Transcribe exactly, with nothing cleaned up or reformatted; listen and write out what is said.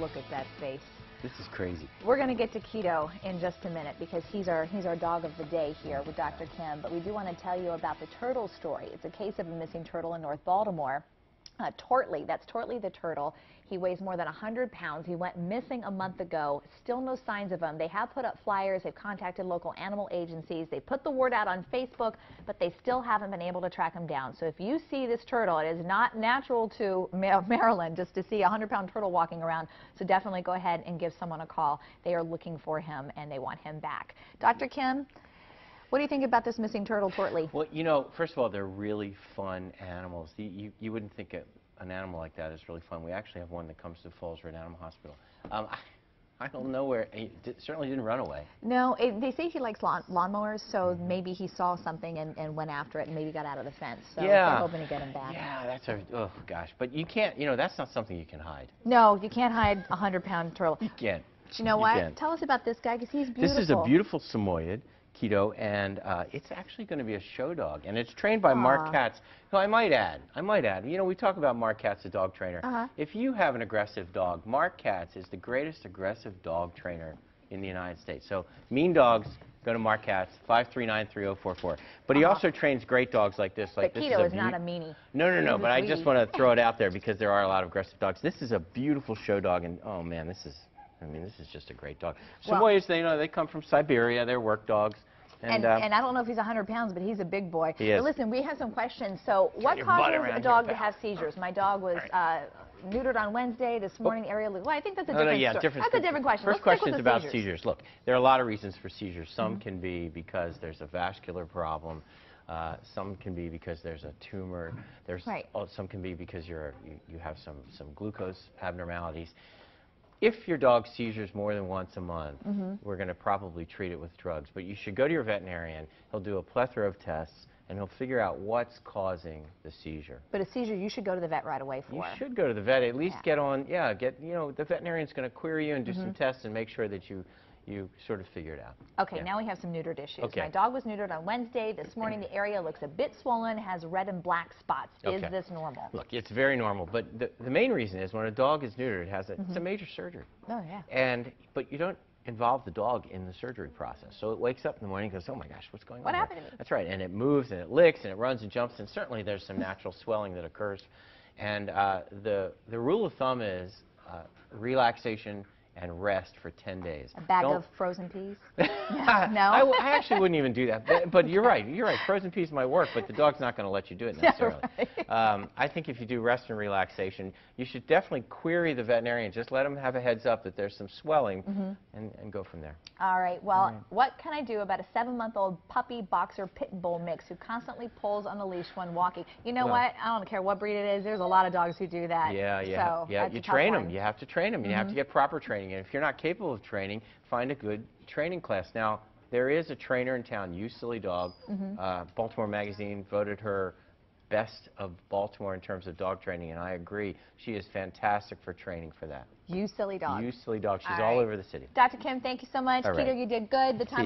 look at that face. This is crazy. We're going to get to Kito in just a minute because he's our, he's our dog of the day here with Doctor Kim. But we do want to tell you about the turtle story. It's a case of a missing turtle in North Baltimore. Uh, Tortley, that's Tortley the turtle. He weighs more than one hundred pounds. He went missing a month ago. Still no signs of him. They have put up flyers. They've contacted local animal agencies. They put the word out on Facebook, but they still haven't been able to track him down. So if you see this turtle, it is not natural to Maryland just to see a one hundred pound turtle walking around. So definitely go ahead and give someone a call. They are looking for him and they want him back. Doctor Kim, what do you think about this missing turtle, Tortley? Well, you know, first of all, they're really fun animals. You, you, you wouldn't think it, an animal like that is really fun. We actually have one that comes to Falls Road Animal Hospital. Um, I, I don't know where, he did, certainly didn't run away. No, it, they say he likes lawn, lawnmowers, so mm-hmm. maybe he saw something and, and went after it and maybe got out of the fence. So yeah. they're hoping to get him back. Yeah, that's a, oh gosh. But you can't, you know, that's not something you can hide. No, you can't hide a one hundred pound turtle. You can't. But you know you what? Can. Tell us about this guy because he's beautiful. This is a beautiful Samoyed, Kito, and uh, it's actually going to be a show dog, and it's trained by Aww. Mark Katz, who I might add, I might add, you know, we talk about Mark Katz, the dog trainer. Uh-huh. If you have an aggressive dog, Mark Katz is the greatest aggressive dog trainer in the United States. So, mean dogs, go to Mark Katz, five three nine, three oh four four. But he uh-huh. also trains great dogs like this. Like but this Kito is, is not a meanie. No, no, no, He's but I just want to throw it out there because there are a lot of aggressive dogs. This is a beautiful show dog, and oh man, this is, I mean, this is just a great dog. Well, Samoyeds, they, you know, they come from Siberia, they're work dogs. And, And, uh, and I don't know if he's one hundred pounds, but he's a big boy. He is. But listen, we have some questions. So what causes a dog to have seizures? My dog was uh, neutered on Wednesday. This morning, the area... Well, I think that's a no, different no, yeah, story. different That's a different question. First Let's question is stick with the about seizures. seizures. Look, there are a lot of reasons for seizures. Some Mm-hmm. can be because there's a vascular problem. Uh, some can be because there's a tumor. There's right. oh, some can be because you're, you, you have some, some glucose abnormalities. If your dog seizures more than once a month, mm-hmm. we're going to probably treat it with drugs. But you should go to your veterinarian. He'll do a plethora of tests, and he'll figure out what's causing the seizure. But a seizure, you should go to the vet right away for. You should go to the vet. At least yeah. get on, yeah, get, you know, the veterinarian's going to query you and do mm-hmm. some tests and make sure that you, you sort of figure it out. Okay, yeah. now we have some neutered issues. Okay. My dog was neutered on Wednesday. This morning, the area looks a bit swollen, has red and black spots. Okay. Is this normal? Look, it's very normal, but the, the main reason is when a dog is neutered, it has a, mm-hmm. it's a major surgery. Oh, yeah. And, but you don't involve the dog in the surgery process. So it wakes up in the morning and goes, oh my gosh, what's going what on? What happened here? to me? That's right, and it moves and it licks and it runs and jumps, and certainly there's some natural swelling that occurs. And uh, the, the rule of thumb is uh, relaxation and rest for ten days. A bag Don't of frozen peas? Yeah, no? I, I actually wouldn't even do that. But, but you're right. You're right. Frozen peas might work, but the dog's not going to let you do it necessarily. Yeah, right. um, I think if you do rest and relaxation, you should definitely query the veterinarian. Just let them have a heads up that there's some swelling, mm-hmm. and, and go from there. All right. Well, All right. what can I do about a seven-month-old puppy boxer pit bull mix who constantly pulls on the leash when walking? You know well, what? I don't care what breed it is. There's a lot of dogs who do that. Yeah, yeah, so yeah. You train them. You have to train them. Mm-hmm. You have to get proper training. And if you're not capable of training, find a good training class. Now, there is a trainer in town, You Silly Dog. Mm-hmm. uh, Baltimore Magazine voted her best of Baltimore in terms of dog training, and I agree. She is fantastic for training for that. You Silly Dog. You Silly Dog. She's all, all right. over the city. Doctor Kim, thank you so much. All Kito, right. you did good. The time